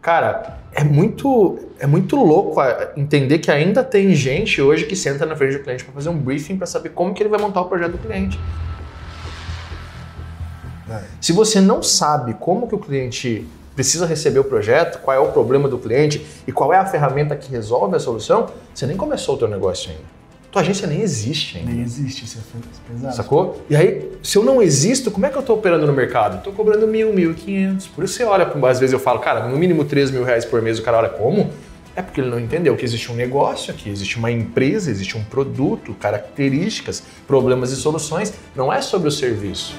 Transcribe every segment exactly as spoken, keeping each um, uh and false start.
Cara, é muito, é muito louco entender que ainda tem gente hoje que senta na frente do cliente para fazer um briefing para saber como que ele vai montar o projeto do cliente. É. Se você não sabe como que o cliente precisa receber o projeto, qual é o problema do cliente e qual é a ferramenta que resolve a solução, você nem começou o teu negócio ainda. Tua agência nem existe ainda. Nem existe, isso é pesado. Sacou? E aí, se eu não existo, como é que eu estou operando no mercado? Estou cobrando mil, mil e quinhentos. Por isso você olha, às vezes eu falo, cara, no mínimo três mil reais por mês, o cara olha, como? É porque ele não entendeu que existe um negócio aqui, existe uma empresa, existe um produto, características, problemas e soluções. Não é sobre o serviço.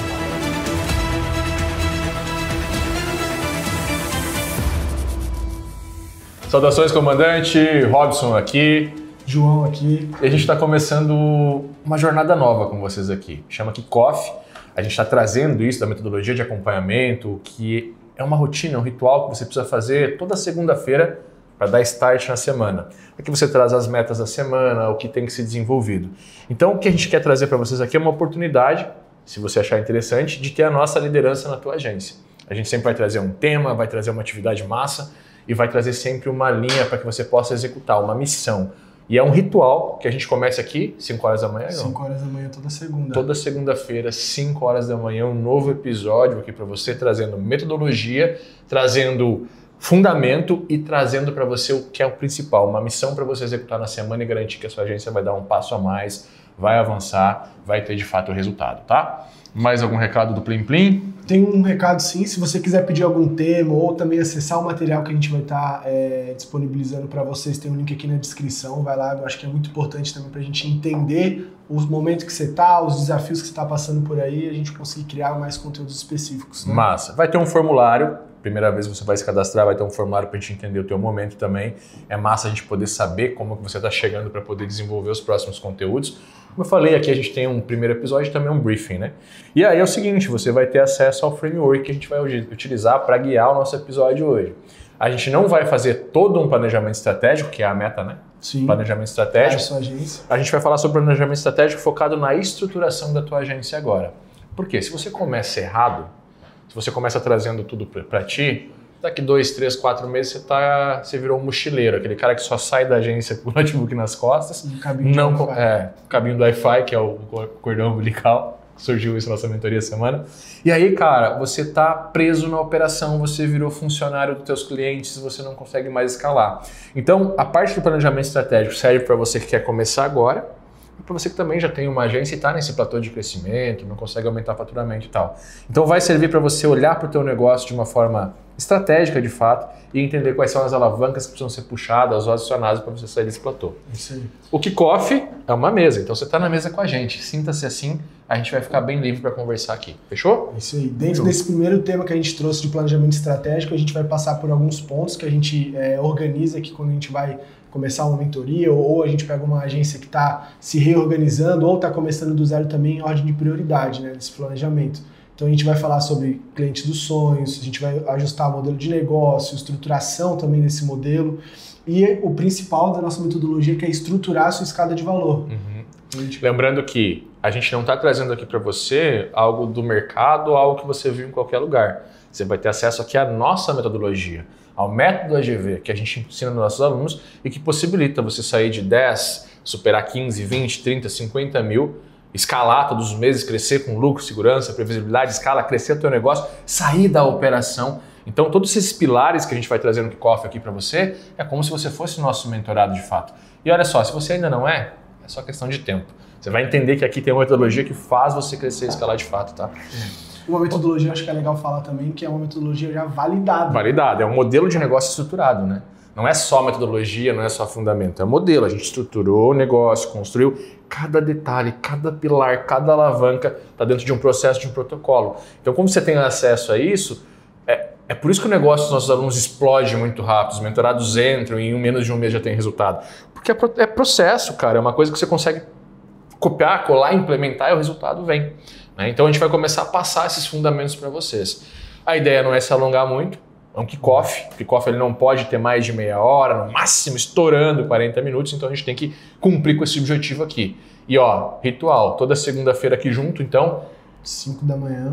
Saudações, comandante. Robson aqui. João aqui. E a gente está começando uma jornada nova com vocês aqui. Chama Kickoff. A gente está trazendo isso da metodologia de acompanhamento, que é uma rotina, um ritual que você precisa fazer toda segunda-feira para dar start na semana. Aqui você traz as metas da semana, o que tem que ser desenvolvido. Então, o que a gente quer trazer para vocês aqui é uma oportunidade, se você achar interessante, de ter a nossa liderança na tua agência. A gente sempre vai trazer um tema, vai trazer uma atividade massa e vai trazer sempre uma linha para que você possa executar, uma missão. E é um ritual que a gente começa aqui, cinco horas da manhã. cinco horas da manhã toda segunda. Toda segunda-feira, cinco horas da manhã, um novo episódio aqui para você, trazendo metodologia, trazendo fundamento e trazendo para você o que é o principal, uma missão para você executar na semana e garantir que a sua agência vai dar um passo a mais, vai avançar, vai ter de fato o resultado, tá? Mais algum recado do Plim Plim? Tem um recado sim, se você quiser pedir algum tema ou também acessar o material que a gente vai estar é, disponibilizando para vocês, tem um link aqui na descrição, vai lá, eu acho que é muito importante também para a gente entender os momentos que você está, os desafios que você está passando por aí, a gente conseguir criar mais conteúdos específicos. Né? Massa. Vai ter um formulário, primeira vez você vai se cadastrar, vai ter um formulário para a gente entender o teu momento também. É massa a gente poder saber como que você está chegando para poder desenvolver os próximos conteúdos. Como eu falei, aqui a gente tem um primeiro episódio e também um briefing, né? E aí é o seguinte, você vai ter acesso ao framework que a gente vai utilizar para guiar o nosso episódio hoje. A gente não vai fazer todo um planejamento estratégico, que é a meta, né? Sim. Planejamento estratégico. É a sua agência. A gente vai falar sobre planejamento estratégico focado na estruturação da tua agência agora. Por quê? Se você começa errado, se você começa trazendo tudo para ti, daqui dois, três, quatro meses você, tá, você virou um mochileiro, aquele cara que só sai da agência com o notebook nas costas. Um cabinho não, do Wi-Fi. É, cabinho do Wi-Fi, que é o cordão umbilical, surgiu isso na nossa mentoria essa semana. E aí, cara, você tá preso na operação, você virou funcionário dos teus clientes, você não consegue mais escalar. Então, a parte do planejamento estratégico serve para você que quer começar agora, e para você que também já tem uma agência e está nesse platô de crescimento, não consegue aumentar faturamento e tal. Então vai servir para você olhar para o teu negócio de uma forma estratégica de fato e entender quais são as alavancas que precisam ser puxadas ou acionadas para você sair desse platô. Isso aí. O Kickoff é uma mesa, então você está na mesa com a gente. Sinta-se assim, a gente vai ficar bem livre para conversar aqui. Fechou? Isso aí. Dentro desse primeiro tema que a gente trouxe de planejamento estratégico, a gente vai passar por alguns pontos que a gente é, organiza aqui quando a gente vai começar uma mentoria, ou a gente pega uma agência que está se reorganizando, ou está começando do zero também em ordem de prioridade, né, desse planejamento. Então a gente vai falar sobre clientes dos sonhos, a gente vai ajustar o modelo de negócio, estruturação também desse modelo, e o principal da nossa metodologia que é estruturar a sua escada de valor. Uhum. Gente... Lembrando que a gente não está trazendo aqui para você algo do mercado, algo que você viu em qualquer lugar. Você vai ter acesso aqui à nossa metodologia, ao método A G V, que a gente ensina nos nossos alunos e que possibilita você sair de dez, superar quinze, vinte, trinta, cinquenta mil, escalar todos os meses, crescer com lucro, segurança, previsibilidade, escala, crescer o teu negócio, sair da operação. Então, todos esses pilares que a gente vai trazer no Kickoff aqui para você, é como se você fosse nosso mentorado de fato. E olha só, se você ainda não é, é só questão de tempo. Você vai entender que aqui tem uma metodologia que faz você crescer e escalar de fato, tá? Uma metodologia, acho que é legal falar também, que é uma metodologia já validada. Validada, é um modelo de negócio estruturado, né? Não é só metodologia, não é só fundamento, é um modelo. A gente estruturou o negócio, construiu cada detalhe, cada pilar, cada alavanca, está dentro de um processo, de um protocolo. Então, como você tem acesso a isso, é, é por isso que o negócio dos nossos alunos explode muito rápido, os mentorados entram e em menos de um mês já tem resultado. Porque é, é processo, cara, é uma coisa que você consegue copiar, colar, implementar e o resultado vem. Então a gente vai começar a passar esses fundamentos para vocês. A ideia não é se alongar muito, é um kickoff. O kickoff ele não pode ter mais de meia hora, no máximo estourando quarenta minutos, então a gente tem que cumprir com esse objetivo aqui. E ó, ritual, toda segunda-feira aqui junto, então... cinco da manhã.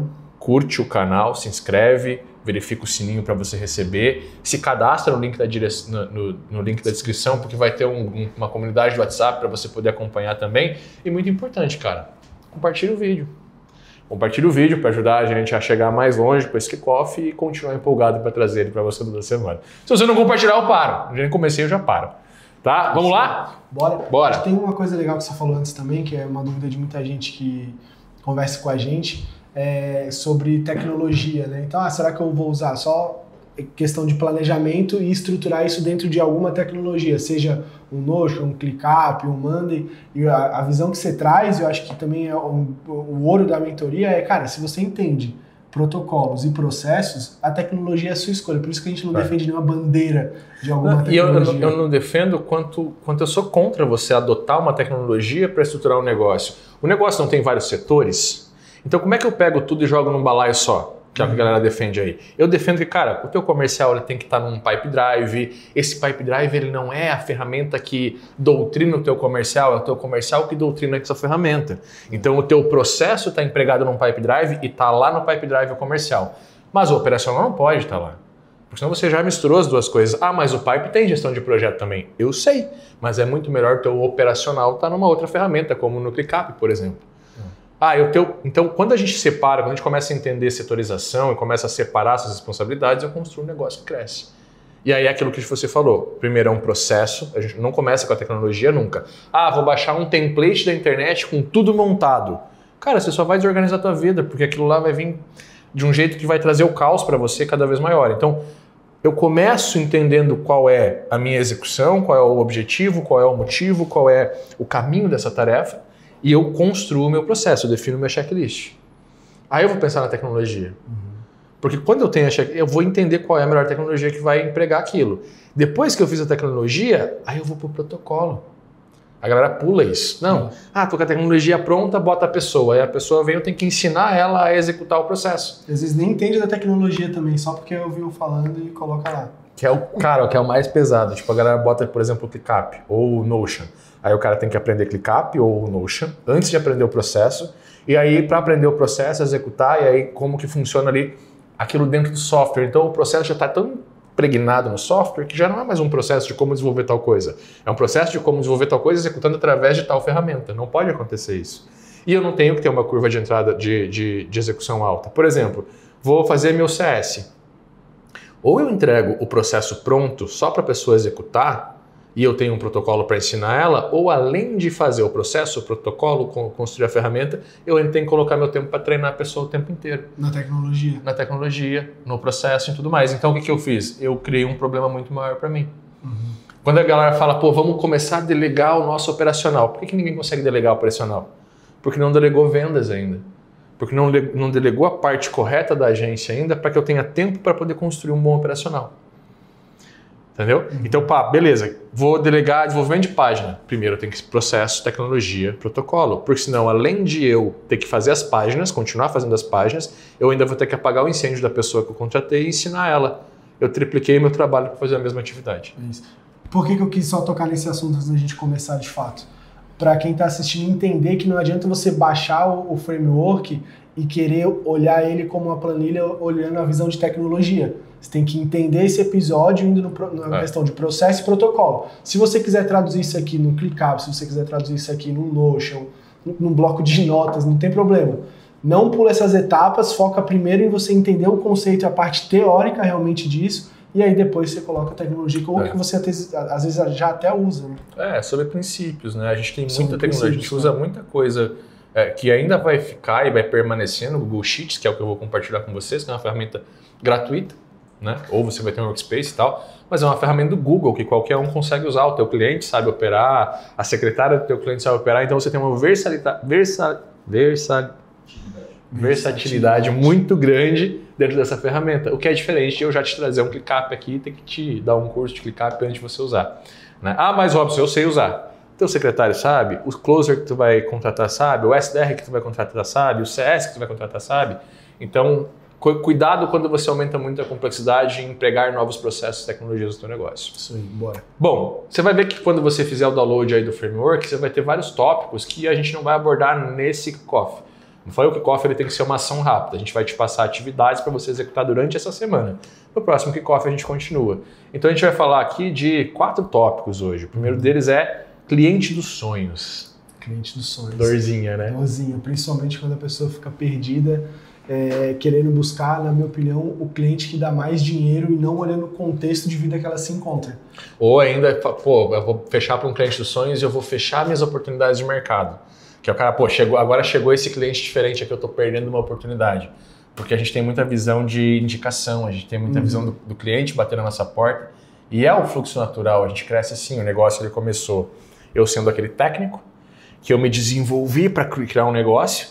curte o canal, se inscreve, verifica o sininho para você receber, se cadastra no link da, dire... no, no, no link da descrição, porque vai ter um, um, uma comunidade do WhatsApp para você poder acompanhar também. E muito importante, cara, compartilha o vídeo. Compartilha o vídeo para ajudar a gente a chegar mais longe com esse kickoff e continuar empolgado para trazer ele para você toda semana. Se você não compartilhar, eu paro. Já comecei, eu já paro. Tá? Vamos lá? Bora. Bora. Tem uma coisa legal que você falou antes também, que é uma dúvida de muita gente que conversa com a gente, é sobre tecnologia, né? Então, ah, será que eu vou usar só questão de planejamento e estruturar isso dentro de alguma tecnologia, seja um Notion, um ClickUp, um Monday, e a, a visão que você traz, eu acho que também é o, o ouro da mentoria é, cara, se você entende protocolos e processos, a tecnologia é a sua escolha, por isso que a gente não é. defende nenhuma bandeira de alguma não, tecnologia. E eu, eu, eu não defendo quanto, quanto eu sou contra você adotar uma tecnologia para estruturar um negócio. O negócio não tem vários setores, então como é que eu pego tudo e jogo num balaio só? Que é o que a galera defende aí. Eu defendo que, cara, o teu comercial ele tem que estar num pipe drive. Esse pipe drive ele não é a ferramenta que doutrina o teu comercial, é o teu comercial que doutrina essa ferramenta. Então o teu processo está empregado num pipe drive e está lá no pipe drive o comercial. Mas o operacional não pode estar lá. Porque senão você já misturou as duas coisas. Ah, mas o pipe tem gestão de projeto também. Eu sei, mas é muito melhor o teu operacional estar numa outra ferramenta, como no ClickUp, por exemplo. Ah, eu tenho... Então, quando a gente separa, quando a gente começa a entender setorização e começa a separar essas responsabilidades, eu construo um negócio que cresce. E aí é aquilo que você falou. Primeiro é um processo, a gente não começa com a tecnologia nunca. Ah, vou baixar um template da internet com tudo montado. Cara, você só vai desorganizar a tua vida, porque aquilo lá vai vir de um jeito que vai trazer o caos para você cada vez maior. Então, eu começo entendendo qual é a minha execução, qual é o objetivo, qual é o motivo, qual é o caminho dessa tarefa, e eu construo o meu processo, eu defino o meu checklist. Aí eu vou pensar na tecnologia. Uhum. Porque quando eu tenho a checklist, eu vou entender qual é a melhor tecnologia que vai empregar aquilo. Depois que eu fiz a tecnologia, aí eu vou pro protocolo. A galera pula isso. Não, uhum. ah, tô com a tecnologia pronta, bota a pessoa. Aí a pessoa vem, eu tenho que ensinar ela a executar o processo. Às vezes nem entende da tecnologia também, só porque ouviu falando e coloca lá. Que é o, cara, que é o mais pesado. Tipo, a galera bota, por exemplo, o ClickUp ou o Notion. Aí o cara tem que aprender ClickUp ou Notion antes de aprender o processo. E aí, para aprender o processo, executar, e aí como que funciona ali aquilo dentro do software. Então o processo já está tão impregnado no software que já não é mais um processo de como desenvolver tal coisa. É um processo de como desenvolver tal coisa executando através de tal ferramenta. Não pode acontecer isso. E eu não tenho que ter uma curva de entrada de, de, de execução alta. Por exemplo, vou fazer meu C S. Ou eu entrego o processo pronto só para a pessoa executar, e eu tenho um protocolo para ensinar ela, ou além de fazer o processo, o protocolo, construir a ferramenta, eu tenho que colocar meu tempo para treinar a pessoa o tempo inteiro. Na tecnologia. Na tecnologia, no processo e tudo mais. Então o que, que eu fiz? Eu criei um problema muito maior para mim. Uhum. Quando a galera fala, pô, vamos começar a delegar o nosso operacional. Por que, que ninguém consegue delegar o operacional? Porque não delegou vendas ainda. Porque não, não delegou a parte correta da agência ainda para que eu tenha tempo para poder construir um bom operacional. Entendeu? Uhum. Então, pá, beleza, vou delegar desenvolvimento de página. Primeiro eu tenho que processo, tecnologia, protocolo. Porque senão, além de eu ter que fazer as páginas, continuar fazendo as páginas, eu ainda vou ter que apagar o incêndio da pessoa que eu contratei e ensinar ela. Eu tripliquei meu trabalho para fazer a mesma atividade. É isso. Por que, que eu quis só tocar nesse assunto antes da gente começar de fato? Para quem está assistindo entender que não adianta você baixar o, o framework e querer olhar ele como uma planilha olhando a visão de tecnologia. Você tem que entender esse episódio indo no, na é. questão de processo e protocolo. Se você quiser traduzir isso aqui no ClickUp, se você quiser traduzir isso aqui no Notion, num bloco de notas, não tem problema. Não pula essas etapas, foca primeiro em você entender o conceito e a parte teórica realmente disso, e aí depois você coloca a tecnologia, ou é. que você às vezes já até usa. Né? É, sobre princípios, né? A gente tem muita tecnologia, a gente usa muita coisa é, que ainda vai ficar e vai permanecer no Google Sheets, que é o que eu vou compartilhar com vocês, que é uma ferramenta gratuita. Né? Ou você vai ter um workspace e tal, mas é uma ferramenta do Google que qualquer um consegue usar, o teu cliente sabe operar, a secretária do teu cliente sabe operar, então você tem uma versalita, versa, versa, versatilidade muito grande dentro dessa ferramenta, o que é diferente de eu já te trazer um ClickUp aqui e ter que te dar um curso de ClickUp antes de você usar. Né? Ah, mas Robson, eu sei usar. Teu secretário sabe, o closer que tu vai contratar sabe, o S D R que tu vai contratar sabe, o C S que tu vai contratar sabe, então cuidado quando você aumenta muito a complexidade em empregar novos processos e tecnologias no seu negócio. Isso aí, bora. Bom, você vai ver que quando você fizer o download aí do framework, você vai ter vários tópicos que a gente não vai abordar nesse kickoff. Não foi o kickoff, ele tem que ser uma ação rápida. A gente vai te passar atividades para você executar durante essa semana. No próximo kickoff a gente continua. Então a gente vai falar aqui de quatro tópicos hoje. O primeiro deles é cliente dos sonhos. Cliente dos sonhos. Dorzinha, né? Dorzinha, principalmente quando a pessoa fica perdida, é, querendo buscar, na minha opinião, o cliente que dá mais dinheiro e não olhando o contexto de vida que ela se encontra. Ou ainda, pô, eu vou fechar para um cliente dos sonhos e eu vou fechar minhas oportunidades de mercado. Que é o cara, pô, chegou, agora chegou esse cliente diferente aqui, eu tô perdendo uma oportunidade. Porque a gente tem muita visão de indicação, a gente tem muita uhum. visão do, do cliente bater na nossa porta. E é o fluxo natural, a gente cresce assim, o negócio ele começou eu sendo aquele técnico, que eu me desenvolvi para criar um negócio,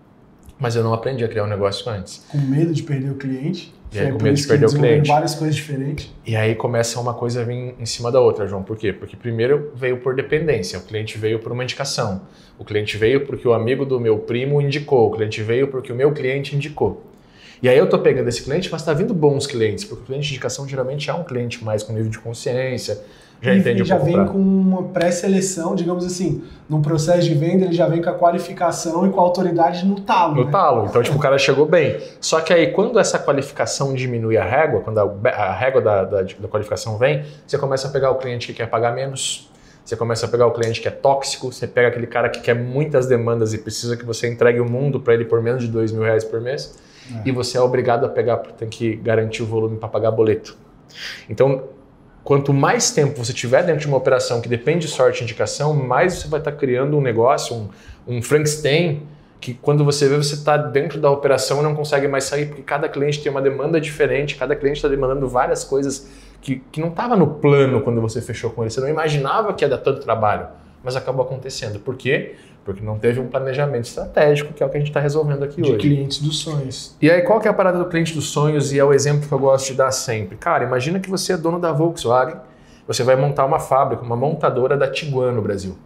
mas eu não aprendi a criar um negócio antes. Com medo de perder o cliente. E aí, com medo de perder o cliente. Várias coisas diferentes. E aí começa uma coisa a vir em cima da outra, João. Por quê? Porque primeiro veio por dependência, o cliente veio por uma indicação. O cliente veio porque o amigo do meu primo indicou, o cliente veio porque o meu cliente indicou. E aí eu tô pegando esse cliente, mas tá vindo bons clientes, porque o cliente de indicação geralmente é um cliente mais com nível de consciência, já e entende ele já um pouco vem pra... com uma pré-seleção, digamos assim, num processo de venda ele já vem com a qualificação e com a autoridade no talo. No né? talo, então tipo, o cara chegou bem. Só que aí quando essa qualificação diminui a régua, quando a, a régua da, da, da qualificação vem, você começa a pegar o cliente que quer pagar menos, você começa a pegar o cliente que é tóxico, você pega aquele cara que quer muitas demandas e precisa que você entregue o mundo para ele por menos de dois mil reais por mês, é. E você é obrigado a pegar, tem que garantir o volume para pagar boleto. Então, quanto mais tempo você tiver dentro de uma operação que depende de sorte e indicação, mais você vai estar criando um negócio, um, um Frankenstein, que quando você vê, você está dentro da operação e não consegue mais sair, porque cada cliente tem uma demanda diferente, cada cliente está demandando várias coisas que, que não estava no plano quando você fechou com ele. Você não imaginava que ia dar tanto trabalho, mas acabou acontecendo. Por quê? Porque não teve um planejamento estratégico, que é o que a gente está resolvendo aqui de hoje. De clientes dos sonhos. E aí, qual que é a parada do cliente dos sonhos? E é o exemplo que eu gosto de dar sempre. Cara, imagina que você é dono da Volkswagen, você vai montar uma fábrica, uma montadora da Tiguan no Brasil.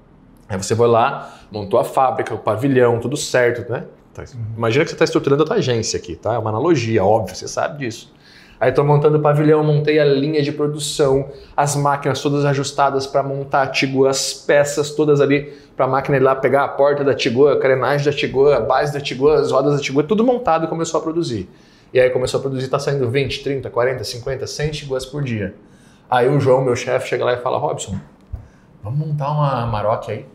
Aí você vai lá, montou a fábrica, o pavilhão, tudo certo, né? Uhum. Imagina que você está estruturando a tua agência aqui, tá? É uma analogia, óbvio, você sabe disso. Aí estou montando o pavilhão, montei a linha de produção, as máquinas todas ajustadas para montar a Tiguan, as peças todas ali para a máquina ir lá pegar a porta da Tiguan, a carenagem da Tiguan, a base da Tiguan, as rodas da Tiguan, tudo montado e começou a produzir. E aí começou a produzir, está saindo vinte, trinta, quarenta, cinquenta, cem Tiguans por dia. Aí o João, meu chefe, chega lá e fala, Robson, vamos montar uma Amarok aí?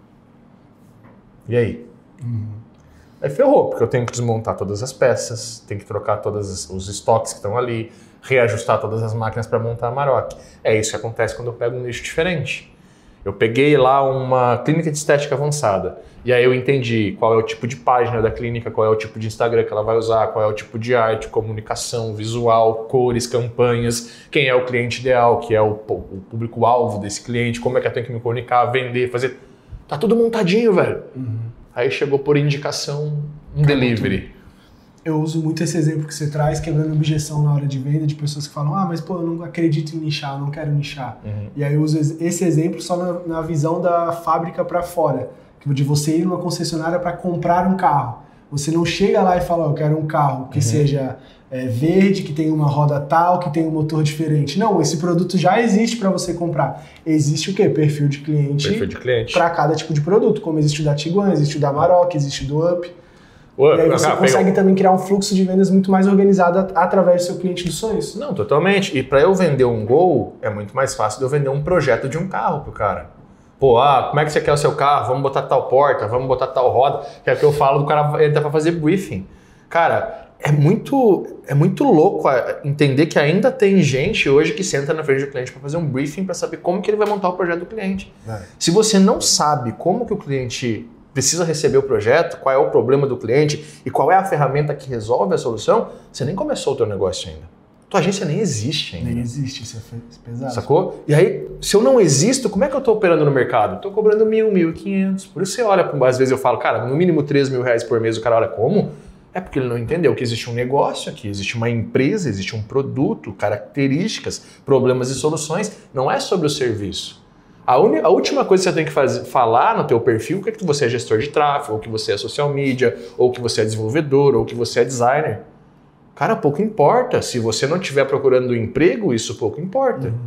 E aí? Uhum. Aí ferrou, porque eu tenho que desmontar todas as peças, tenho que trocar todos os estoques que estão ali, reajustar todas as máquinas para montar a Amarok. É isso que acontece quando eu pego um nicho diferente. Eu peguei lá uma clínica de estética avançada, e aí eu entendi qual é o tipo de página da clínica, qual é o tipo de Instagram que ela vai usar, qual é o tipo de arte, comunicação, visual, cores, campanhas, quem é o cliente ideal, que é o, o público-alvo desse cliente, como é que eu tenho que me comunicar, vender, fazer... Tá tudo montadinho, velho. Uhum. Aí chegou por indicação um delivery. Eu uso muito esse exemplo que você traz, quebrando objeção na hora de venda, de pessoas que falam, ah, mas pô, eu não acredito em nichar, eu não quero nichar. Uhum. E aí eu uso esse exemplo só na, na visão da fábrica para fora, de você ir numa concessionária para comprar um carro. Você não chega lá e fala, oh, eu quero um carro que uhum. seja é, verde, que tenha uma roda tal, que tenha um motor diferente. Não, esse produto já existe para você comprar. Existe o quê? Perfil de cliente, Perfil de cliente. para cada tipo de produto, como existe o da Tiguan, existe o da Amarok, existe o do Up. O Up e aí você ah, consegue pegou. também criar um fluxo de vendas muito mais organizado através do seu cliente dos sonhos. Não, totalmente. E para eu vender um Gol, é muito mais fácil de eu vender um projeto de um carro pro cara. Pô, ah, como é que você quer o seu carro? Vamos botar tal porta, vamos botar tal roda. Que é o que eu falo do cara, ele dá pra fazer briefing. Cara, é muito, é muito louco entender que ainda tem gente hoje que senta na frente do cliente para fazer um briefing para saber como que ele vai montar o projeto do cliente. É. Se você não sabe como que o cliente precisa receber o projeto, qual é o problema do cliente e qual é a ferramenta que resolve a solução, você nem começou o teu negócio ainda. Tua agência nem existe ainda. Nem existe, isso é pesado. Sacou? E aí, se eu não existo, como é que eu estou operando no mercado? Estou cobrando mil, mil e quinhentos. Por isso você olha, às vezes eu falo, cara, no mínimo três mil reais por mês, o cara olha como? É porque ele não entendeu que existe um negócio aqui, existe uma empresa, existe um produto, características, problemas e soluções. Não é sobre o serviço. A, uni, a última coisa que você tem que fazer, falar no teu perfil é que você é gestor de tráfego, ou que você é social media, ou que você é desenvolvedor, ou que você é designer. Cara, pouco importa. Se você não estiver procurando emprego, isso pouco importa. Uhum.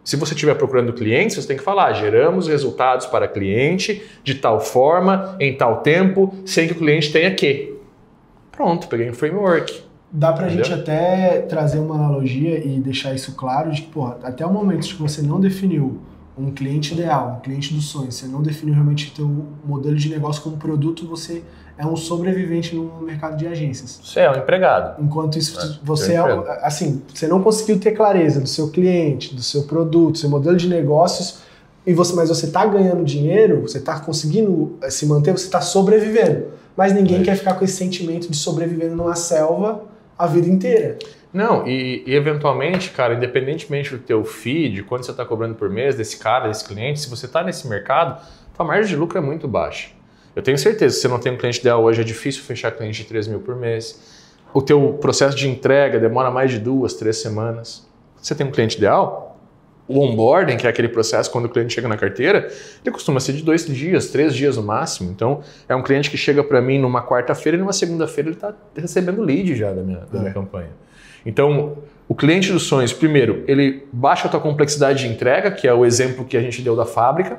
Se você estiver procurando clientes, você tem que falar, geramos resultados para cliente de tal forma, em tal tempo, sem que o cliente tenha que. Pronto, peguei um framework. Dá pra Entendeu? gente até trazer uma analogia e deixar isso claro de que, porra, até o momento que você não definiu um cliente ideal, um cliente dos sonhos, você não definiu realmente o teu modelo de negócio como produto, você é um sobrevivente no mercado de agências. Você é um empregado. Enquanto isso, É, você é, um- assim, você não conseguiu ter clareza do seu cliente, do seu produto, do seu modelo de negócios, e você, mas você está ganhando dinheiro, você está conseguindo eh, se manter, você está sobrevivendo. Mas ninguém É. quer ficar com esse sentimento de sobrevivendo numa selva a vida inteira. Não, e, e eventualmente, cara, independentemente do teu feed, quanto você está cobrando por mês desse cara, desse cliente, se você está nesse mercado, tua margem de lucro é muito baixa. Eu tenho certeza, se você não tem um cliente ideal hoje, é difícil fechar cliente de três mil por mês. O teu processo de entrega demora mais de duas, três semanas. Você tem um cliente ideal? O onboarding, que é aquele processo quando o cliente chega na carteira, ele costuma ser de dois dias, três dias no máximo. Então, é um cliente que chega para mim numa quarta-feira e numa segunda-feira ele está recebendo lead já da minha, da minha É. campanha. Então, o cliente dos sonhos, primeiro, ele baixa a tua complexidade de entrega, que é o exemplo que a gente deu da fábrica.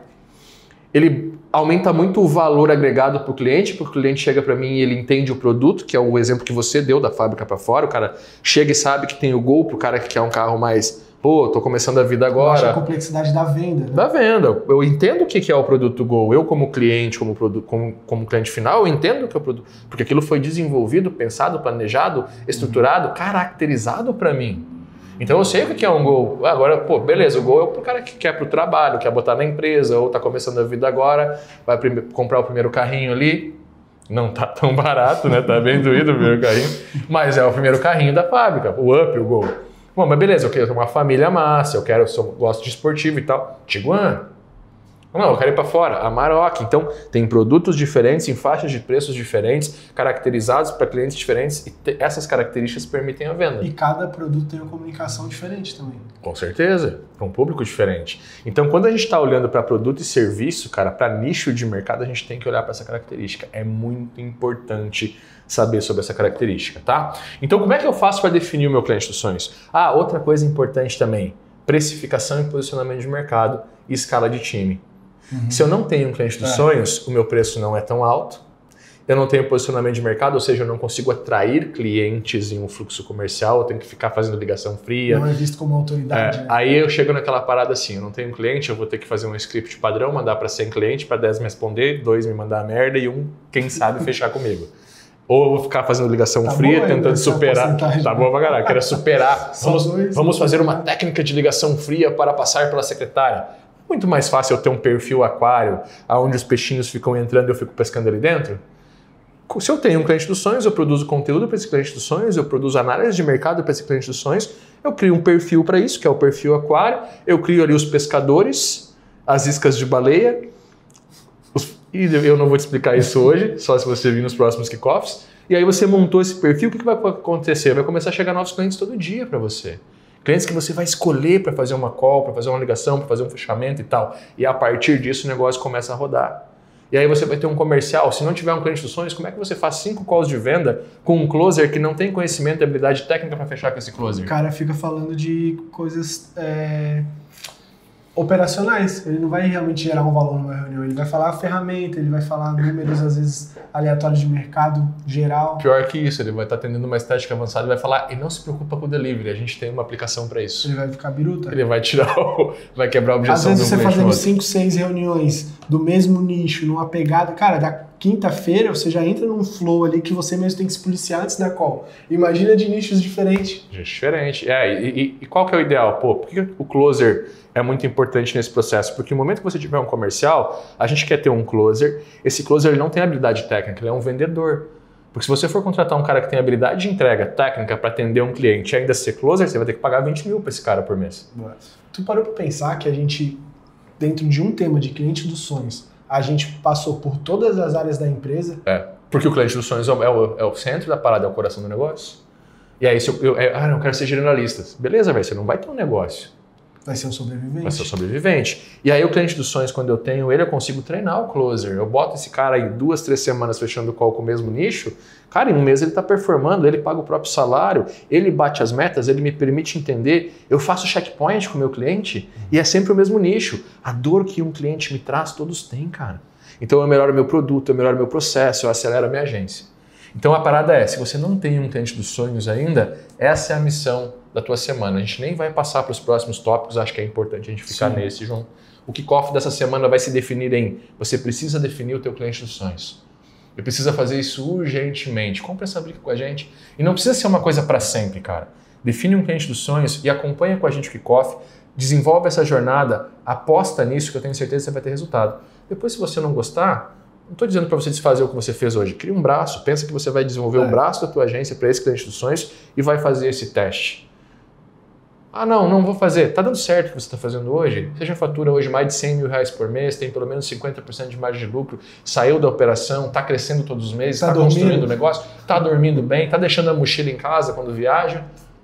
Ele aumenta muito o valor agregado para o cliente, porque o cliente chega para mim e ele entende o produto, que é o exemplo que você deu da fábrica para fora. O cara chega e sabe que tem o Gol para o cara que quer um carro mais, pô, tô começando a vida Baixa a agora. complexidade da venda. Né? Da venda. Eu entendo o que é o produto Gol. Eu, como cliente, como, produ- como, como cliente final, eu entendo o que é o produto. Porque aquilo foi desenvolvido, pensado, planejado, estruturado, caracterizado para mim. Então eu sei o que é um Gol. Agora, pô, beleza, o Gol é pro cara que quer pro trabalho, quer botar na empresa, ou tá começando a vida agora, vai prime- comprar o primeiro carrinho ali. Não tá tão barato, né? Tá bem doído o primeiro carrinho. Mas é o primeiro carrinho da fábrica, o Up, o Gol. Bom, mas beleza, eu quero ter uma família massa, eu quero, eu sou- gosto de esportivo e tal. Tiguan. Não, eu quero ir para fora. Amarok. Então, tem produtos diferentes, em faixas de preços diferentes, caracterizados para clientes diferentes, e te- essas características permitem a venda. E cada produto tem uma comunicação diferente também. Com certeza, para um público diferente. Então, quando a gente está olhando para produto e serviço, cara, para nicho de mercado, a gente tem que olhar para essa característica. É muito importante saber sobre essa característica, tá? Então, como é que eu faço para definir o meu cliente dos sonhos? Ah, outra coisa importante também, precificação e posicionamento de mercado e escala de time. Uhum. Se eu não tenho um cliente dos É. sonhos, o meu preço não é tão alto, eu não tenho posicionamento de mercado, ou seja, eu não consigo atrair clientes em um fluxo comercial, eu tenho que ficar fazendo ligação fria. Não é visto como autoridade. É, né? aí eu chego naquela parada assim, eu não tenho cliente, eu vou ter que fazer um script padrão, mandar para cem clientes, para dez me responder, dois me mandar a merda e um, quem sabe, fechar comigo. Ou eu vou ficar fazendo ligação Tá fria, bom aí, tentando essa superar. porcentagem. Tá bom pra caralho, quero superar. Só Vamos, dois, vamos né? fazer uma técnica de ligação fria para passar pela secretária. Muito mais fácil eu ter um perfil aquário, onde os peixinhos ficam entrando e eu fico pescando ali dentro. Se eu tenho um cliente dos sonhos, eu produzo conteúdo para esse cliente dos sonhos, eu produzo análise de mercado para esse cliente dos sonhos, eu crio um perfil para isso, que é o perfil aquário, eu crio ali os pescadores, as iscas de baleia, os... e eu não vou te explicar isso hoje, só se você vir nos próximos kickoffs, e aí você montou esse perfil, o que, que vai acontecer? Vai começar a chegar novos clientes todo dia para você. Clientes que você vai escolher para fazer uma call, para fazer uma ligação, para fazer um fechamento e tal. E a partir disso o negócio começa a rodar. E aí você vai ter um comercial. Se não tiver um cliente dos sonhos, como é que você faz cinco calls de venda com um closer que não tem conhecimento e habilidade técnica para fechar com esse closer? O cara fica falando de coisas é, operacionais. Ele não vai realmente gerar um valor numa reunião. Ele vai falar a ferramenta, ele vai falar números, às vezes, aleatórios de mercado geral. Pior que isso, ele vai estar atendendo uma estética avançada e vai falar, e não se preocupa com o delivery, a gente tem uma aplicação para isso. Ele vai ficar biruta. Ele vai tirar o... vai quebrar a Às objeção vezes do você cliente fazendo no outro. cinco, seis reuniões do mesmo nicho, numa pegada... Cara, da quinta-feira você já entra num flow ali que você mesmo tem que se policiar antes da call. Imagina de nichos diferentes. Gente diferente. É, e, e- e qual que é o ideal? Pô, por que o closer é muito importante nesse processo? Porque no momento que você tiver um comercial, a gente quer ter um closer. Esse closer ele não tem habilidade técnica, ele é um vendedor. Porque se você for contratar um cara que tem habilidade de entrega técnica para atender um cliente e ainda ser closer, você vai ter que pagar vinte mil para esse cara por mês. Tu parou pra pensar que a gente, dentro de um tema de cliente dos sonhos, a gente passou por todas as áreas da empresa. É. Porque o cliente dos sonhos é o, é o- é o centro da parada, é o coração do negócio. E aí, se eu, eu, é, ah, não, eu quero ser generalista. Beleza, velho, você não vai ter um negócio. Vai ser um sobrevivente. Vai ser um sobrevivente. E aí o cliente dos sonhos, quando eu tenho ele, eu consigo treinar o closer. Eu boto esse cara aí duas, três semanas fechando o call com o mesmo nicho, cara, em um mês ele está performando, ele paga o próprio salário, ele bate as metas, ele me permite entender, eu faço checkpoint com o meu cliente e é sempre o mesmo nicho. A dor que um cliente me traz, todos têm, cara. Então eu melhoro meu produto, eu melhoro meu processo, eu acelero a minha agência. Então a parada é, se você não tem um cliente dos sonhos ainda, essa é a missão da tua semana. A gente nem vai passar para os próximos tópicos, acho que é importante a gente ficar Sim. nesse, João. O kickoff dessa semana vai se definir em, você precisa definir o teu cliente dos sonhos. Eu preciso fazer isso urgentemente. Compre essa briga com a gente. E não precisa ser uma coisa para sempre, cara. Define um cliente dos sonhos e acompanha com a gente o kickoff, desenvolve essa jornada, aposta nisso que eu tenho certeza que você vai ter resultado. Depois, se você não gostar, não estou dizendo para você desfazer o que você fez hoje. Cria um braço, pensa que você vai desenvolver o é. um braço da tua agência para esse cliente dos sonhos e vai fazer esse teste. Ah, não, não vou fazer. Tá dando certo o que você está fazendo hoje? Você já fatura hoje mais de cem mil reais por mês, tem pelo menos cinquenta por cento de margem de lucro, saiu da operação, está crescendo todos os meses, está tá construindo o negócio, está dormindo bem, está deixando a mochila em casa quando viaja.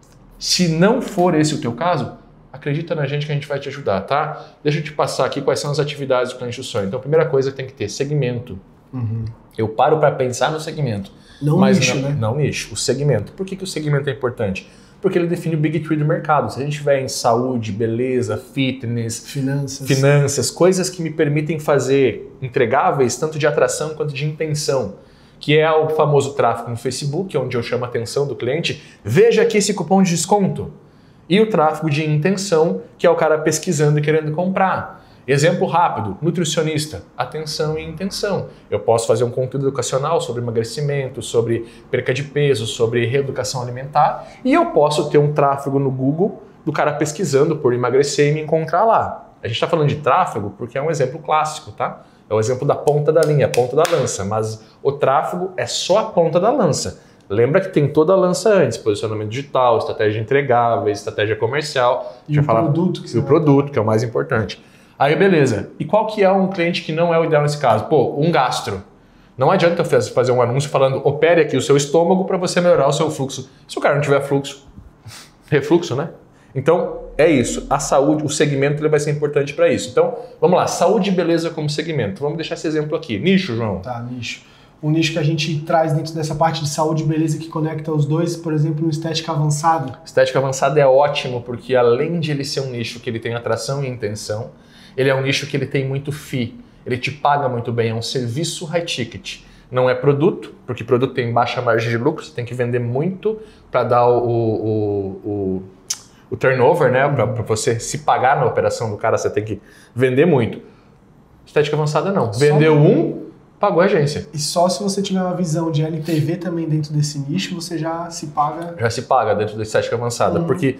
Se não for esse o teu caso, acredita na gente que a gente vai te ajudar, tá? Deixa eu te passar aqui quais são as atividades do cliente do sonho. Então, a primeira coisa que tem que ter, segmento. Uhum. Eu paro para pensar no segmento. Não mas nicho, não, né? Não nicho, o segmento. Por que, que o segmento é importante? Porque ele define o Big Three do mercado. Se a gente tiver em saúde, beleza, fitness, finanças, finanças, coisas que me permitem fazer entregáveis tanto de atração quanto de intenção, que é o famoso tráfego no Facebook, onde eu chamo a atenção do cliente, veja aqui esse cupom de desconto. E o tráfego de intenção, que é o cara pesquisando e querendo comprar. Exemplo rápido, nutricionista, atenção e intenção. Eu posso fazer um conteúdo educacional sobre emagrecimento, sobre perca de peso, sobre reeducação alimentar e eu posso ter um tráfego no Google do cara pesquisando por emagrecer e me encontrar lá. A gente está falando de tráfego porque é um exemplo clássico, tá? É o exemplo da ponta da linha, a ponta da lança, mas o tráfego é só a ponta da lança. Lembra que tem toda a lança antes, posicionamento digital, estratégia entregáveis, estratégia comercial. E o falar, produto. Que e o produto, que é o mais importante. Aí, beleza. E qual que é um cliente que não é o ideal nesse caso? Pô, um gastro. Não adianta eu fazer um anúncio falando, opere aqui o seu estômago para você melhorar o seu fluxo. Se o cara não tiver fluxo, refluxo, né? Então, é isso. A saúde, o segmento ele vai ser importante para isso. Então, vamos lá. Saúde e beleza como segmento. Vamos deixar esse exemplo aqui. Nicho, João. Tá, nicho. Um nicho que a gente traz dentro dessa parte de saúde e beleza que conecta os dois, por exemplo, no estética avançada. Estética avançada é ótimo porque além de ele ser um nicho que ele tem atração e intenção, ele é um nicho que ele tem muito fee, ele te paga muito bem, é um serviço high ticket. Não é produto, porque produto tem baixa margem de lucro, você tem que vender muito para dar o, o, o, o turnover, né? Para você se pagar na operação do cara, você tem que vender muito. Estética avançada não. Vendeu um, pagou a agência. E só se você tiver uma visão de L T V também dentro desse nicho, você já se paga... Já se paga dentro da estética avançada, uhum. Porque...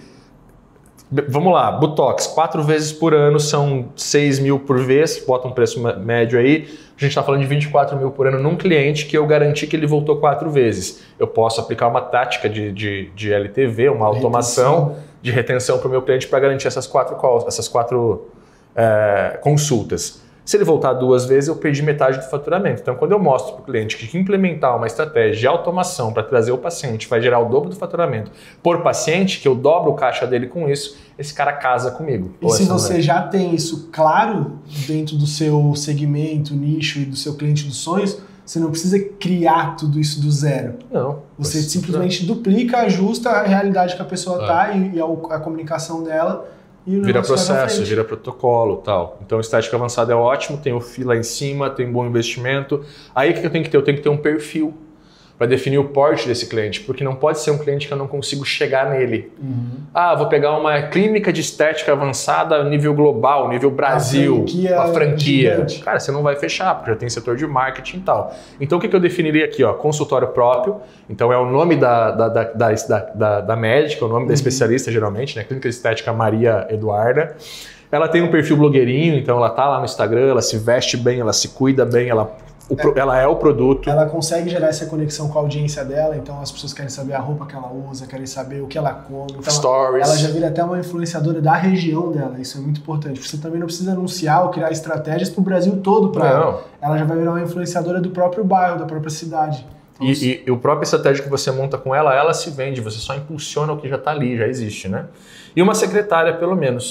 Vamos lá, Botox, quatro vezes por ano são seis mil por vez, bota um preço médio aí, a gente está falando de vinte e quatro mil por ano num cliente que eu garanti que ele voltou quatro vezes. Eu posso aplicar uma tática de, de, de L T V, uma automação retenção. de retenção para o meu cliente para garantir essas quatro, calls, essas quatro é, consultas. Se ele voltar duas vezes, eu perdi metade do faturamento. Então, quando eu mostro para o cliente que implementar uma estratégia de automação para trazer o paciente vai gerar o dobro do faturamento por paciente, que eu dobro o caixa dele com isso, esse cara casa comigo. E se você já tem isso claro dentro do seu segmento, nicho e do seu cliente dos sonhos, você não precisa criar tudo isso do zero. Não. Você simplesmente duplica, ajusta a realidade que a pessoa está é. e a, a comunicação dela. E vira processo, vira protocolo e tal. Então, estética avançada é ótimo, tem o F I I lá em cima, tem bom investimento. Aí o que eu tenho que ter? Eu tenho que ter um perfil para definir o porte desse cliente, porque não pode ser um cliente que eu não consigo chegar nele. Uhum. Ah, vou pegar uma clínica de estética avançada nível global, nível Brasil, franquia uma franquia. Gigante. Cara, você não vai fechar, porque já tem setor de marketing e tal. Então, o que eu definiria aqui? Ó, consultório próprio, então é o nome da, da, da, da, da, da médica, o nome uhum. da especialista geralmente, né? Clínica de Estética Maria Eduarda. Ela tem um perfil blogueirinho, então ela tá lá no Instagram, ela se veste bem, ela se cuida bem, ela... O pro, é, ela é o produto. Ela consegue gerar essa conexão com a audiência dela, então as pessoas querem saber a roupa que ela usa, querem saber o que ela come. Então Stories. Ela já vira até uma influenciadora da região dela, isso é muito importante. Você também não precisa anunciar ou criar estratégias para o Brasil todo para ela. Ela já vai virar uma influenciadora do próprio bairro, da própria cidade. Então, e, e, e o próprio estratégia que você monta com ela, ela se vende, você só impulsiona o que já está ali, já existe, né? E uma secretária, pelo menos.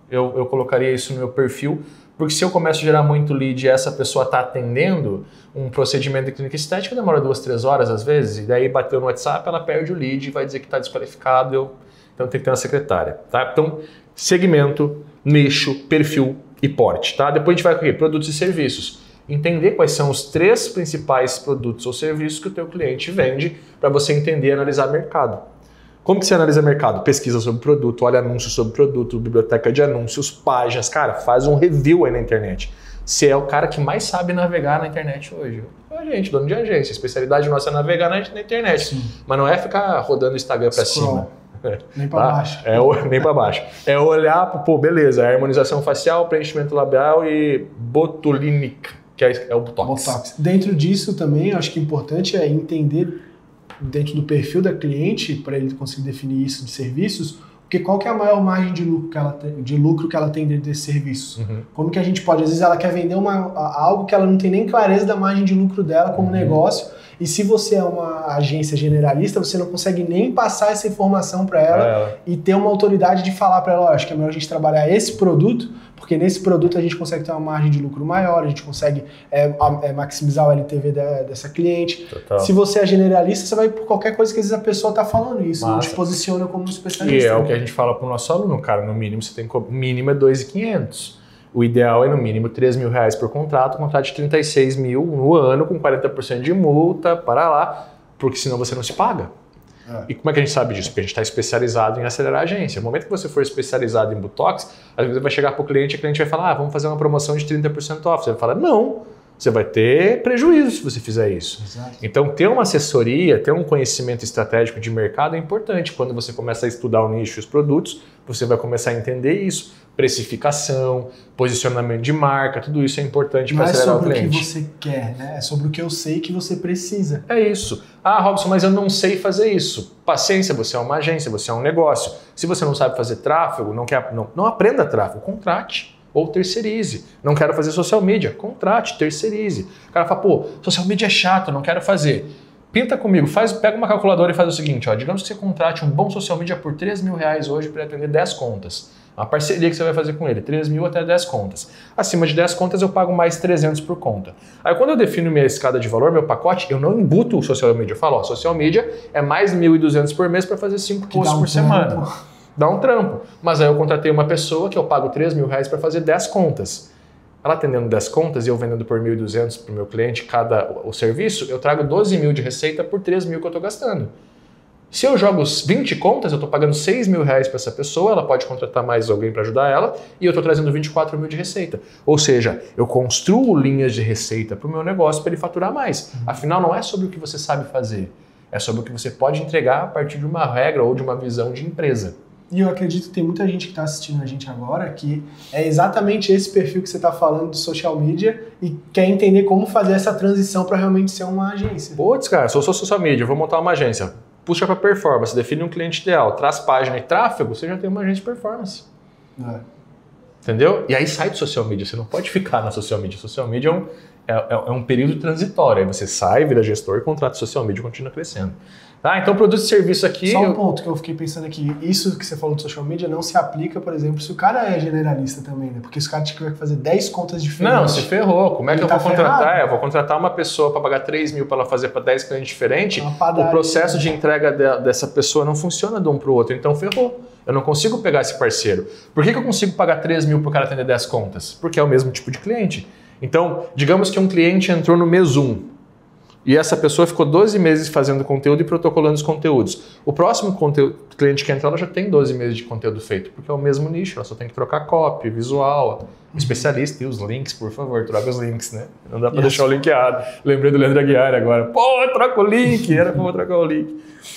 eu, eu colocaria isso no meu perfil, porque se eu começo a gerar muito lead e essa pessoa está atendendo, um procedimento de clínica estética demora duas, três horas às vezes, e daí bateu no WhatsApp, ela perde o lead e vai dizer que está desqualificado, eu, então tem que ter uma secretária. Tá? Então, segmento, nicho, perfil e porte. Tá? Depois a gente vai com o quê? Produtos e serviços. Entender quais são os três principais produtos ou serviços que o teu cliente vende para você entender e analisar mercado. Como que você analisa mercado? Pesquisa sobre produto, olha anúncios sobre produto, biblioteca de anúncios, páginas. Cara, faz um review aí na internet. Você é o cara que mais sabe navegar na internet hoje. A gente, dono de agência. A especialidade nossa é navegar na, na internet. Sim. Mas não é ficar rodando o Instagram para cima. Nem para tá? baixo. É, nem para baixo. É olhar, pô, beleza, é harmonização facial, preenchimento labial e botulínica, que é, é o Botox. Botox. Dentro disso também, acho que o importante é entender dentro do perfil da cliente, para ele conseguir definir isso de serviços, porque qual que é a maior margem de lucro que ela tem, de lucro que ela tem dentro desses serviços? Uhum. Como que a gente pode, às vezes ela quer vender uma, algo que ela não tem nem clareza da margem de lucro dela como uhum. negócio, e se você é uma agência generalista, você não consegue nem passar essa informação para ela, ela e ter uma autoridade de falar para ela, ó, acho que é melhor a gente trabalhar esse produto, porque nesse produto a gente consegue ter uma margem de lucro maior, a gente consegue é, é, maximizar o L T V da, dessa cliente. Total. Se você é generalista, você vai por qualquer coisa que às vezes a pessoa está falando isso, Massa. Não te posiciona como um especialista. E é o que a gente fala para o nosso aluno, cara, no mínimo você tem que, mínimo é dois mil e quinhentos. O ideal é no mínimo três mil reais por contrato, contrato de trinta e seis mil no ano, com quarenta por cento de multa, para lá, porque senão você não se paga. É. E como é que a gente sabe disso? Porque a gente está especializado em acelerar a agência. No momento que você for especializado em Botox, às vezes vai chegar para o cliente e o cliente vai falar, ah, vamos fazer uma promoção de trinta por cento off. Você vai falar, não, você vai ter prejuízo se você fizer isso. Exato. Então, ter uma assessoria, ter um conhecimento estratégico de mercado é importante. Quando você começa a estudar o nicho e os produtos, você vai começar a entender isso. Precificação, posicionamento de marca, tudo isso é importante para acelerar o cliente. Não é sobre o que você quer, né? É sobre o que eu sei que você precisa. É isso. Ah, Robson, mas eu não sei fazer isso. Paciência, você é uma agência, você é um negócio. Se você não sabe fazer tráfego, não, quer, não, não aprenda tráfego, contrate ou terceirize. Não quero fazer social media, contrate, terceirize. O cara fala, pô, social media é chato, não quero fazer. Pinta comigo, faz, pega uma calculadora e faz o seguinte, ó, digamos que você contrate um bom social media por três mil reais hoje para atender dez contas. Uma parceria que você vai fazer com ele, três mil até dez contas. Acima de dez contas eu pago mais trezentos por conta. Aí quando eu defino minha escada de valor, meu pacote, eu não embuto o social media. Eu falo, ó, social media é mais mil e duzentos por mês para fazer cinco posts um por semana. Trampo. Dá um trampo. Mas aí eu contratei uma pessoa que eu pago três mil reais para fazer dez contas. Ela atendendo dez contas e eu vendendo por mil e duzentos para o meu cliente cada o serviço, eu trago doze mil de receita por três mil que eu estou gastando. Se eu jogo vinte contas, eu estou pagando seis mil reais para essa pessoa, ela pode contratar mais alguém para ajudar ela, e eu estou trazendo vinte e quatro mil de receita. Ou seja, eu construo linhas de receita para o meu negócio para ele faturar mais. Afinal, não é sobre o que você sabe fazer, é sobre o que você pode entregar a partir de uma regra ou de uma visão de empresa. E eu acredito que tem muita gente que está assistindo a gente agora que é exatamente esse perfil que você está falando do social media e quer entender como fazer essa transição para realmente ser uma agência. Putz, cara, se eu sou social media, eu vou montar uma agência. Puxa para performance, define um cliente ideal, traz página e tráfego, você já tem uma agência de performance. É. Entendeu? E aí sai do social media, você não pode ficar na social media. Social media é um, é, é um período transitório, aí você sai, vira gestor, contrata social media e continua crescendo. Tá, então produto e serviço aqui... Só um eu... ponto que eu fiquei pensando aqui, isso que você falou de social media não se aplica, por exemplo, se o cara é generalista também, né? Porque se o cara tiver que fazer dez contas diferentes... Não, se ferrou. Como é que eu vou contratar? É, eu vou contratar uma pessoa para pagar três mil para ela fazer para dez clientes diferentes, o processo de entrega de, dessa pessoa não funciona de um para o outro, então ferrou. Eu não consigo pegar esse parceiro. Por que, que eu consigo pagar três mil para o cara atender dez contas? Porque é o mesmo tipo de cliente. Então, digamos que um cliente entrou no mês um, e essa pessoa ficou doze meses fazendo conteúdo e protocolando os conteúdos. O próximo conteúdo, cliente que entra, ela já tem doze meses de conteúdo feito, porque é o mesmo nicho, ela só tem que trocar copy, visual, especialista, e os links, por favor, troca os links, né? Não dá para deixar o link errado. Lembrei do Leandro Aguiar agora. Pô, troca o link, era para trocar o link.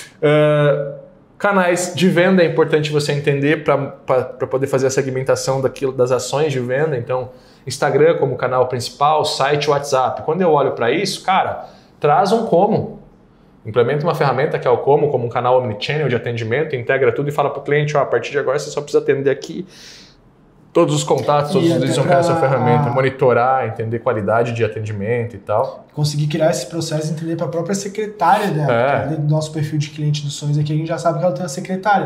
Uh, canais de venda, é importante você entender para poder fazer a segmentação daquilo, das ações de venda. Então, Instagram como canal principal, site, WhatsApp. Quando eu olho para isso, cara... Traz um como. Implementa uma ferramenta que é o como, como um canal omnichannel de atendimento, integra tudo e fala para o cliente, ó, a partir de agora você só precisa atender aqui todos os contatos, todos os leads vão criar essa ferramenta, monitorar, entender qualidade de atendimento e tal. Conseguir criar esse processo e entender para a própria secretária dela. É. Dentro do nosso perfil de cliente dos sonhos aqui, a gente já sabe que ela tem uma secretária.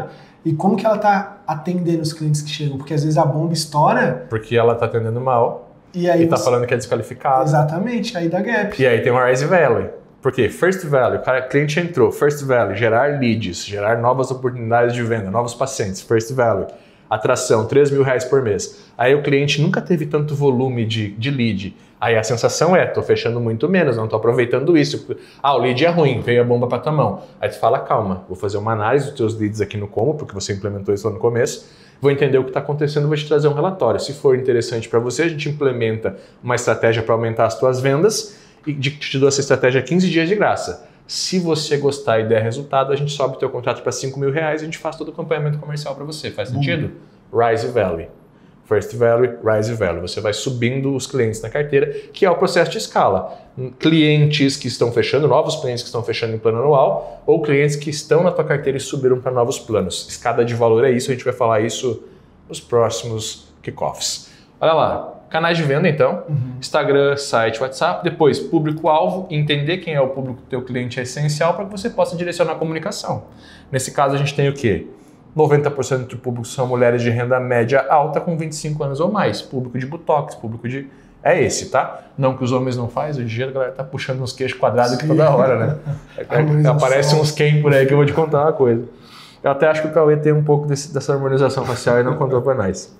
E como que ela está atendendo os clientes que chegam? Porque às vezes a bomba estoura... Porque ela está atendendo mal e aí está você... falando que é desqualificado. Exatamente, aí dá gap. E aí tem um Rise Value. Por quê? First Value, o cara, cliente entrou. First Value, gerar leads, gerar novas oportunidades de venda, novos pacientes. First Value. Atração, três mil reais por mês. Aí o cliente nunca teve tanto volume de, de lead. Aí a sensação é, tô fechando muito menos, não tô aproveitando isso. Ah, o lead é ruim, veio a bomba para tua mão. Aí tu fala, calma, vou fazer uma análise dos teus leads aqui no Como, porque você implementou isso lá no começo, vou entender o que está acontecendo, vou te trazer um relatório. Se for interessante para você, a gente implementa uma estratégia para aumentar as tuas vendas e te dou essa estratégia quinze dias de graça. Se você gostar e der resultado, a gente sobe o teu contrato para cinco mil reais e a gente faz todo o acompanhamento comercial para você. Faz sentido? Uhum. Rise Value. First Value, Rise Value. Você vai subindo os clientes na carteira, que é o processo de escala. Clientes que estão fechando, novos clientes que estão fechando em plano anual, ou clientes que estão na tua carteira e subiram para novos planos. Escada de valor é isso, a gente vai falar isso nos próximos kickoffs. Olha lá. Canais de venda, então, uhum. Instagram, site, WhatsApp, depois público-alvo, entender quem é o público do teu cliente é essencial para que você possa direcionar a comunicação. Nesse caso, a gente tem o quê? noventa por cento do público são mulheres de renda média alta com vinte e cinco anos ou mais, público de botox, público de... É esse, tá? Não que os homens não fazem, hoje em dia a galera tá puxando uns queixos quadrados aqui toda hora, né? É, aparece uns quem por aí que eu vou te contar uma coisa. Eu até acho que o Cauê tem um pouco desse, dessa harmonização facial e não contou para nós.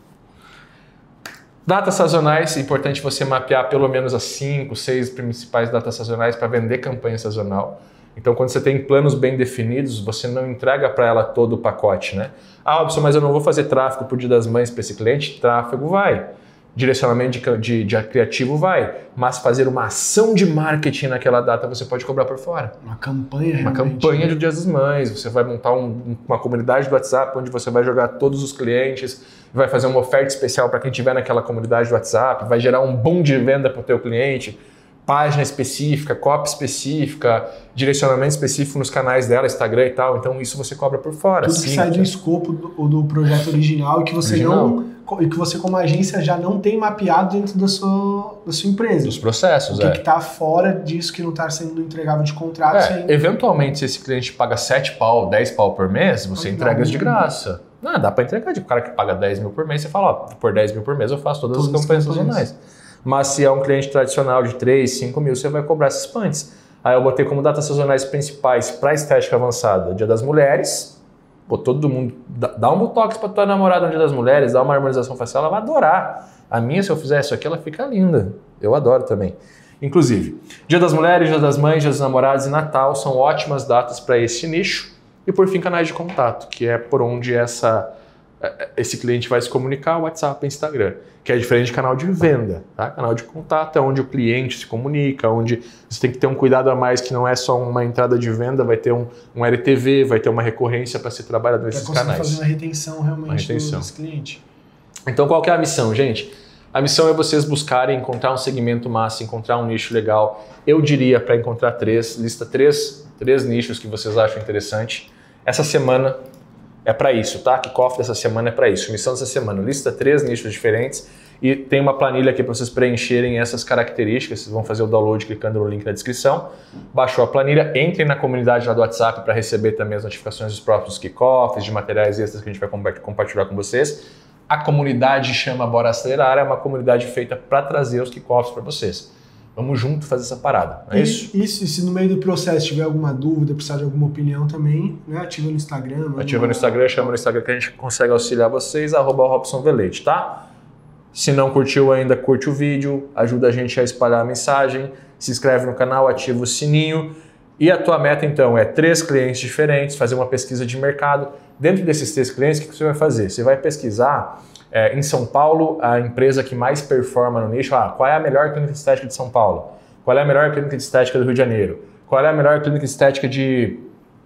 Datas sazonais, é importante você mapear pelo menos as cinco, seis principais datas sazonais para vender campanha sazonal. Então, quando você tem planos bem definidos, você não entrega para ela todo o pacote, né? Ah, Robson, mas eu não vou fazer tráfego por Dia das Mães para esse cliente? Tráfego vai. Direcionamento de, de, de criativo vai. Mas fazer uma ação de marketing naquela data você pode cobrar por fora. Uma campanha Uma realmente, campanha né? do Dia das Mães. Você vai montar um, uma comunidade do WhatsApp onde você vai jogar todos os clientes, vai fazer uma oferta especial para quem estiver naquela comunidade do WhatsApp, vai gerar um boom de venda para o teu cliente, página específica, copy específica, direcionamento específico nos canais dela, Instagram e tal. Então isso você cobra por fora. Tudo que sim, sai cara. do escopo do, do projeto original e que você Original. não... e que você como agência já não tem mapeado dentro da sua, da sua empresa. Dos processos, o que é. que está fora disso que não está sendo entregável de contrato. É, sem... Eventualmente, se esse cliente paga sete pau, dez pau por mês, você Não, entrega não, isso de não. graça. Não, dá para entregar de um cara que paga dez mil por mês, você fala, ó, por dez mil por mês eu faço todas, todas as campanhas sazonais. Mas se é um cliente tradicional de três, cinco mil, você vai cobrar esses punts. Aí eu botei como datas sazonais principais para estética avançada, Dia das Mulheres. Pô, todo mundo, dá um botox para tua namorada no Dia das Mulheres, dá uma harmonização facial, ela vai adorar. A minha, se eu fizer isso aqui, ela fica linda. Eu adoro também. Inclusive, Dia das Mulheres, Dia das Mães, Dia dos Namorados e Natal são ótimas datas para esse nicho. E por fim, canais de contato, que é por onde essa, esse cliente vai se comunicar, WhatsApp e Instagram, que é diferente de canal de venda. Tá? Canal de contato é onde o cliente se comunica, onde você tem que ter um cuidado a mais, que não é só uma entrada de venda, vai ter um, um L T V, vai ter uma recorrência para ser trabalhado nesses canais. Para canais. fazer uma retenção realmente uma retenção. Do, desse cliente. Então qual que é a missão, gente? A missão é vocês buscarem encontrar um segmento massa, encontrar um nicho legal. Eu diria para encontrar três, lista três, três nichos que vocês acham interessante. Essa semana é para isso, tá? Kickoff dessa semana é para isso. Missão dessa semana, lista três nichos diferentes e tem uma planilha aqui para vocês preencherem essas características. Vocês vão fazer o download clicando no link na descrição. Baixou a planilha, entrem na comunidade lá do WhatsApp para receber também as notificações dos próprios kickoffs, de materiais extras que a gente vai compartilhar com vocês. A comunidade chama Bora Acelerar, é uma comunidade feita para trazer os kickoffs para vocês. Vamos junto fazer essa parada, não é isso? Isso, e se no meio do processo tiver alguma dúvida, precisar de alguma opinião também, né? Ativa no Instagram. Ativa uma... no Instagram, chama no Instagram que a gente consegue auxiliar vocês, arroba Robson Velete, tá? Se não curtiu ainda, curte o vídeo, ajuda a gente a espalhar a mensagem, se inscreve no canal, ativa o sininho. E a tua meta, então, é três clientes diferentes, fazer uma pesquisa de mercado. Dentro desses três clientes, o que você vai fazer? Você vai pesquisar é, em São Paulo a empresa que mais performa no nicho. Ah, qual é a melhor clínica de estética de São Paulo? Qual é a melhor clínica de estética do Rio de Janeiro? Qual é a melhor clínica de estética de...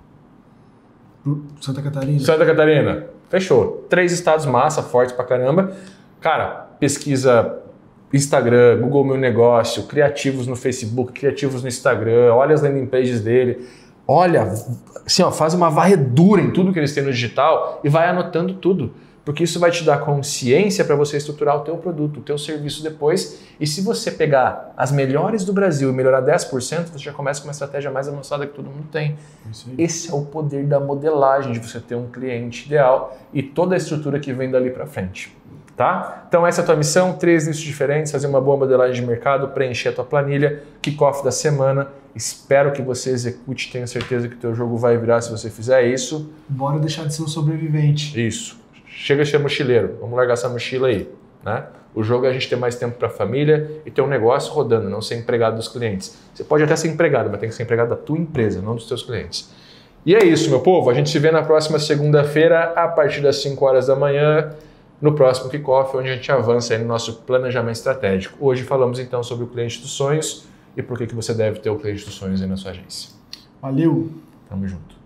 Santa Catarina. Santa Catarina. Fechou. Três estados massa, fortes pra caramba. Cara, pesquisa Instagram, Google Meu Negócio, criativos no Facebook, criativos no Instagram, olha as landing pages dele. Olha, assim, ó, faz uma varredura em tudo que eles têm no digital e vai anotando tudo. Porque isso vai te dar consciência para você estruturar o teu produto, o teu serviço depois. E se você pegar as melhores do Brasil e melhorar dez por cento, você já começa com uma estratégia mais avançada que todo mundo tem. Esse é o poder da modelagem, de você ter um cliente ideal e toda a estrutura que vem dali para frente. Tá? Então essa é a tua missão, três nichos diferentes, fazer uma boa modelagem de mercado, preencher a tua planilha, kickoff da semana. Espero que você execute, tenho certeza que o teu jogo vai virar se você fizer isso. Bora deixar de ser um sobrevivente. Isso. Chega de ser mochileiro, vamos largar essa mochila aí. Né? O jogo é a gente ter mais tempo para a família e ter um negócio rodando, não ser empregado dos clientes. Você pode até ser empregado, mas tem que ser empregado da tua empresa, não dos teus clientes. E é isso, meu povo. A gente se vê na próxima segunda-feira, a partir das cinco horas da manhã, no próximo kickoff, onde a gente avança aí no nosso planejamento estratégico. Hoje falamos então sobre o cliente dos sonhos e por que que você deve ter o cliente dos sonhos aí na sua agência. Valeu! Tamo junto.